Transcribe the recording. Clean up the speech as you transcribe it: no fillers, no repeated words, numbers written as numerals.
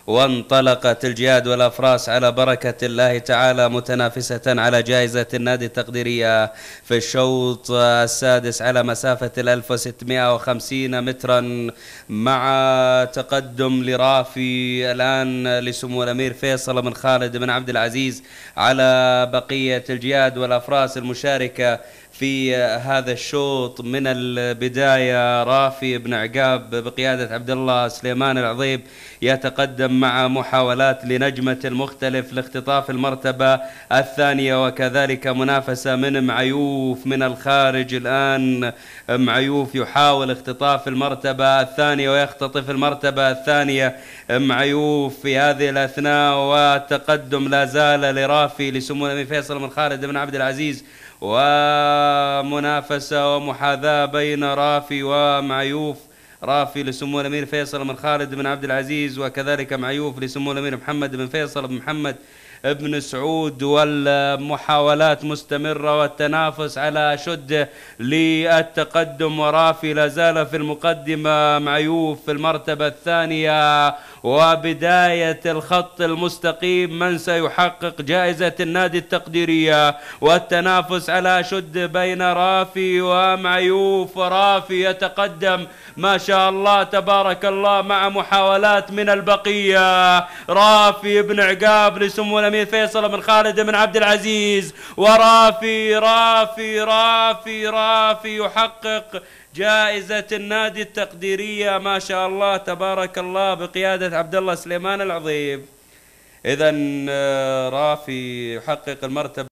وانطلقت الجياد والأفراس على بركة الله تعالى متنافسة على جائزة النادي التقديرية في الشوط السادس على مسافة 1650 مترا، مع تقدم لرافي الآن لسمو الأمير فيصل بن خالد بن عبد العزيز على بقية الجياد والأفراس المشاركة في هذا الشوط. من البداية رافي بن عقاب بقيادة عبد الله سليمان العظيم يتقدم مع محاولات لنجمة المختلف لاختطاف المرتبة الثانية، وكذلك منافسة من معيوف من الخارج. الآن معيوف يحاول اختطاف المرتبة الثانية ويختطف المرتبة الثانية معيوف في هذه الأثناء، والتقدم لا زال لرافي لسمو الأمير فيصل بن خالد بن عبد العزيز، ومنافسة ومحاذاة بين رافي ومعيوف. رافي لسمو الأمير فيصل بن خالد بن عبد العزيز، وكذلك معيوف لسمو الأمير محمد بن فيصل بن محمد ابن سعود، والمحاولات مستمرة والتنافس على شد للتقدم، ورافي لا زال في المقدمة، معيوف في المرتبة الثانية، وبداية الخط المستقيم من سيحقق جائزة النادي التقديرية، والتنافس على شد بين رافي ومعيوف، ورافي يتقدم ما شاء الله تبارك الله مع محاولات من البقية. رافي بن عقاب لسمو الأمير فيصل بن خالد بن عبد العزيز، ورافي رافي رافي رافي يحقق جائزة النادي التقديرية ما شاء الله تبارك الله بقيادة عبد الله سليمان العظيم. إذن رافي يحقق المرتبة